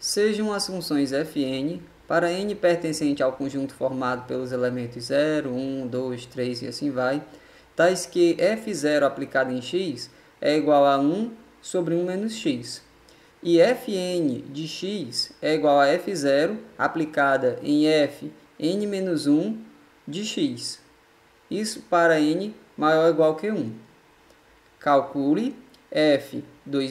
Sejam as funções fn para n pertencente ao conjunto formado pelos elementos 0, 1, 2, 3 e assim vai, tais que f0 aplicado em x é igual a 1 sobre 1 menos x. E fn de x é igual a f0 aplicada em f n menos 1 de x. Isso para n maior ou igual que 1. Calcule f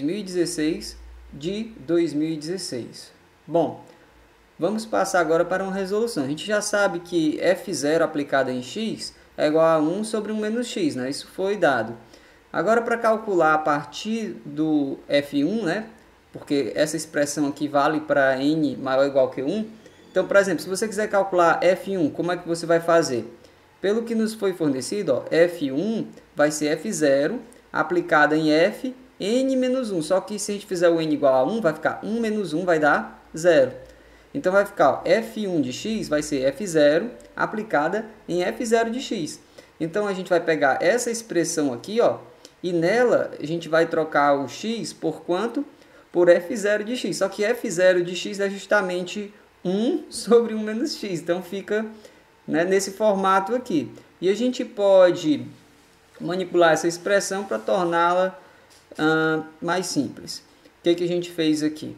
2016 de 2016. Bom, vamos passar agora para uma resolução. A gente já sabe que f0 aplicado em x é igual a 1 sobre 1 menos x, né? Isso foi dado. Agora, para calcular a partir do f1, né? Porque essa expressão aqui vale para n maior ou igual que 1. Então, por exemplo, se você quiser calcular f1, como é que você vai fazer? Pelo que nos foi fornecido, ó, f1 vai ser f0 aplicada em f n menos 1. Só que se a gente fizer o n igual a 1, vai ficar 1 menos 1 vai dar 0. Então, vai ficar ó, f1 de x vai ser f0 aplicada em f0 de x. Então, a gente vai pegar essa expressão aqui, ó, e nela a gente vai trocar o x por quanto? Por f0 de x. Só que f0 de x é justamente 1 sobre 1 menos x. Então, fica, né, nesse formato aqui. E a gente pode manipular essa expressão para torná-la mais simples. O que a gente fez aqui?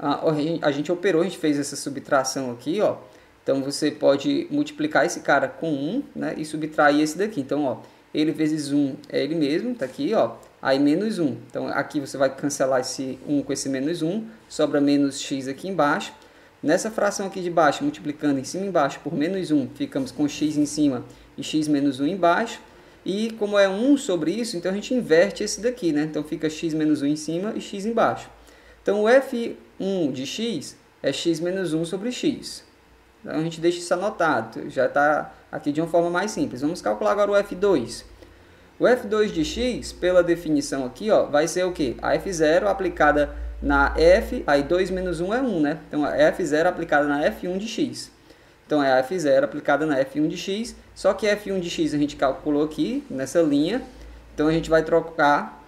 A gente operou, a gente fez essa subtração aqui, ó. Então, você pode multiplicar esse cara com 1, né, e subtrair esse daqui. Então, ó, ele vezes 1 é ele mesmo, tá aqui, ó. Aí, menos 1. Então, aqui você vai cancelar esse 1 com esse menos 1, sobra menos x aqui embaixo. Nessa fração aqui de baixo, multiplicando em cima e embaixo por menos 1, ficamos com x em cima e x menos 1 embaixo. E como é 1 sobre isso, então a gente inverte esse daqui, né? Então fica x menos 1 em cima e x embaixo. Então o f1 de x é x menos 1 sobre x. Então a gente deixa isso anotado, já está aqui de uma forma mais simples. Vamos calcular agora o f2. O f2 de x, pela definição aqui, ó, vai ser o quê? A f0 aplicada na f, aí 2 menos 1 é 1, né? Então a f0 aplicada na f1 de x. Então, é a f0 aplicada na f1 de x, só que f1 de x a gente calculou aqui, nessa linha. Então, a gente vai trocar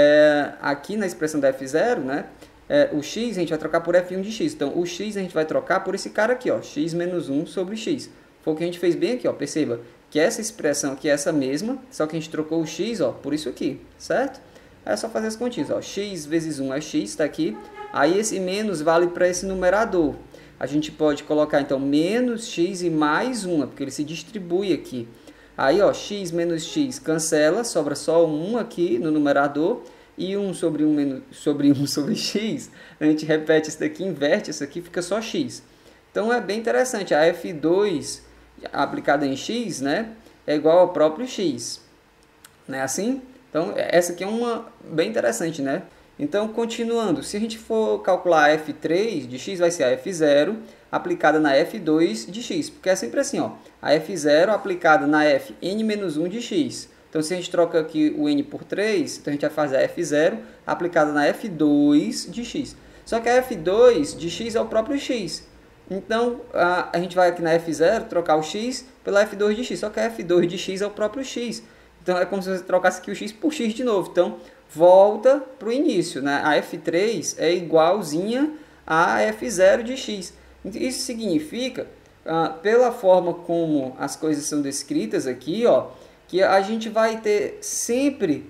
aqui na expressão da f0, né? O x a gente vai trocar por f1 de x. Então, o x a gente vai trocar por esse cara aqui, ó, x menos 1 sobre x. Foi o que a gente fez bem aqui, ó. Perceba que essa expressão aqui é essa mesma, só que a gente trocou o x, ó, por isso aqui, certo? É só fazer as continhas, ó. X vezes 1 é x, está aqui. Aí, esse menos vale para esse numerador. A gente pode colocar, então, menos x e mais 1, porque ele se distribui aqui. Aí, ó, x menos x cancela, sobra só 1 aqui no numerador. E 1 sobre 1 sobre 1 sobre x, a gente repete isso daqui, inverte isso aqui, fica só x. Então, é bem interessante. A f2 aplicada em x, né, é igual ao próprio x. Não é assim? Então, essa aqui é uma bem interessante, né? Então, continuando, se a gente for calcular a f3 de x, vai ser a f0 aplicada na f2 de x. Porque é sempre assim, ó, a f0 aplicada na f n-1 de x. Então, se a gente troca aqui o n por 3, então a gente vai fazer a f0 aplicada na f2 de x. Só que a f2 de x é o próprio x. Então, a gente vai aqui na f0 trocar o x pela f2 de x. Só que a f2 de x é o próprio x. Então, é como se você trocasse aqui o x por x de novo. Então, volta para o início, né? A f3 é igualzinha a f0 de x. Isso significa, pela forma como as coisas são descritas aqui, ó, que a gente vai ter sempre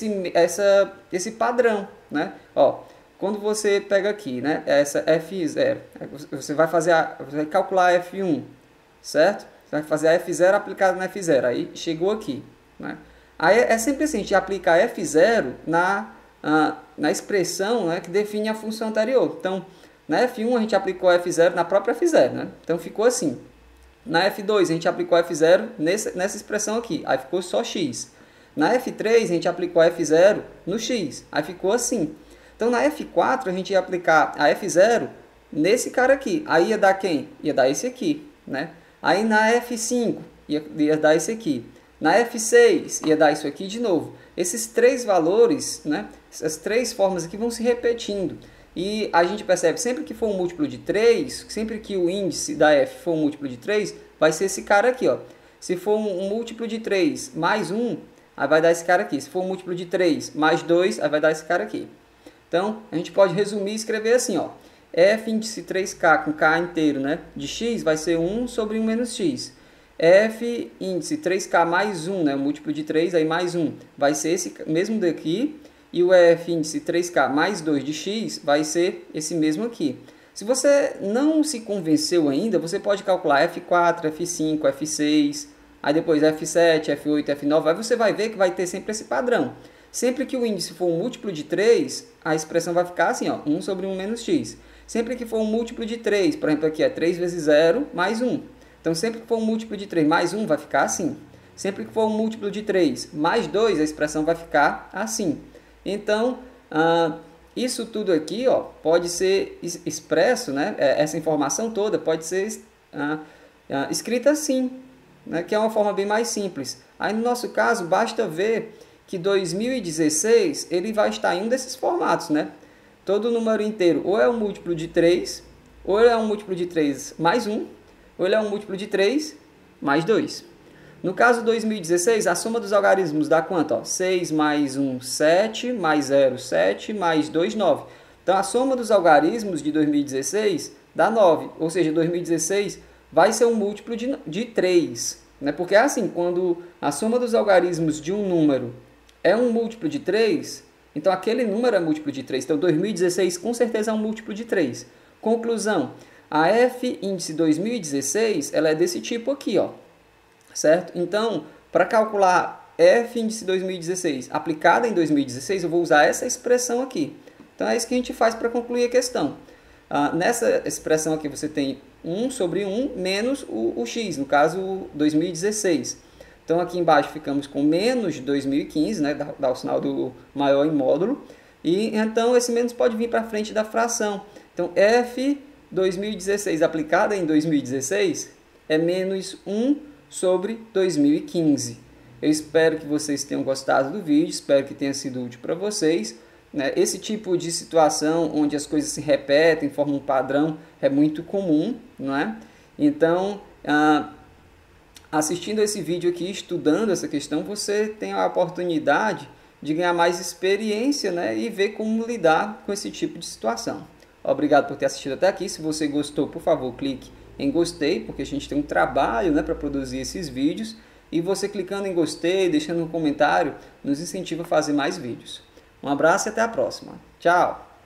esse padrão, né? Ó, quando você pega aqui, né, essa f0, você vai calcular a f1, certo? Você vai fazer a f0 aplicada na f0, aí chegou aqui, né? Aí é sempre assim, a gente aplica a f0 na expressão, né, que define a função anterior. Então, na f1 a gente aplicou a f0 na própria f0, né? Então ficou assim. Na f2 a gente aplicou a f0 nessa expressão aqui, aí ficou só x. Na f3 a gente aplicou a f0 no x, aí ficou assim. Então na f4 a gente ia aplicar a f0 nesse cara aqui, aí ia dar quem? Ia dar esse aqui, né? Aí na f5 ia dar esse aqui. Na f6 ia dar isso aqui de novo. Esses três valores, né, essas três formas aqui vão se repetindo. E a gente percebe sempre que for um múltiplo de 3, sempre que o índice da f for um múltiplo de 3, vai ser esse cara aqui, ó. Se for um múltiplo de 3 mais 1, aí vai dar esse cara aqui. Se for um múltiplo de 3 mais 2, aí vai dar esse cara aqui. Então, a gente pode resumir e escrever assim, ó. f índice 3k com k inteiro, né, de x vai ser 1 sobre 1 menos x. F índice 3k mais 1, né, o múltiplo de 3, aí mais 1, vai ser esse mesmo daqui. E o f índice 3k mais 2 de x vai ser esse mesmo aqui. Se você não se convenceu ainda, você pode calcular F4, F5, F6, aí depois F7, F8, F9, aí você vai ver que vai ter sempre esse padrão. Sempre que o índice for um múltiplo de 3, a expressão vai ficar assim, ó, 1 sobre 1 menos x. Sempre que for um múltiplo de 3, por exemplo, aqui é 3 vezes 0 mais 1. Então, sempre que for um múltiplo de 3 mais 1, vai ficar assim. Sempre que for um múltiplo de 3 mais 2, a expressão vai ficar assim. Então, isso tudo aqui, ó, pode ser expresso, né? Essa informação toda pode ser escrita assim, né? Que é uma forma bem mais simples. Aí, no nosso caso, basta ver que 2016 ele vai estar em um desses formatos, né? Todo número inteiro ou é um múltiplo de 3, ou ele é um múltiplo de 3 mais 1, ou ele é um múltiplo de 3 mais 2. No caso 2016, a soma dos algarismos dá quanto? Ó, 6 mais 1, 7, mais 0, 7, mais 2, 9. Então, a soma dos algarismos de 2016 dá 9. Ou seja, 2016 vai ser um múltiplo de 3. Né? Porque é assim, quando a soma dos algarismos de um número é um múltiplo de 3, então aquele número é múltiplo de 3. Então, 2016 com certeza é um múltiplo de 3. Conclusão, a f índice 2016 ela é desse tipo aqui, ó. Certo? Então, para calcular f índice 2016 aplicada em 2016, eu vou usar essa expressão aqui. Então, é isso que a gente faz para concluir a questão. Nessa expressão aqui, você tem 1 sobre 1 menos o x, no caso, 2016. Então, aqui embaixo ficamos com menos 2015, né? Dá o sinal do maior em módulo. E, então, esse menos pode vir para frente da fração. Então, f 2016 aplicada em 2016 é menos 1 sobre 2015. Eu espero que vocês tenham gostado do vídeo, espero que tenha sido útil para vocês. Esse tipo de situação onde as coisas se repetem, formam um padrão, é muito comum, não é? Então, assistindo esse vídeo aqui, estudando essa questão, você tem a oportunidade de ganhar mais experiência, né? E ver como lidar com esse tipo de situação. Obrigado por ter assistido até aqui. Se você gostou, por favor, clique em gostei, porque a gente tem um trabalho, né, para produzir esses vídeos, e você clicando em gostei, deixando um comentário, nos incentiva a fazer mais vídeos. Um abraço e até a próxima. Tchau!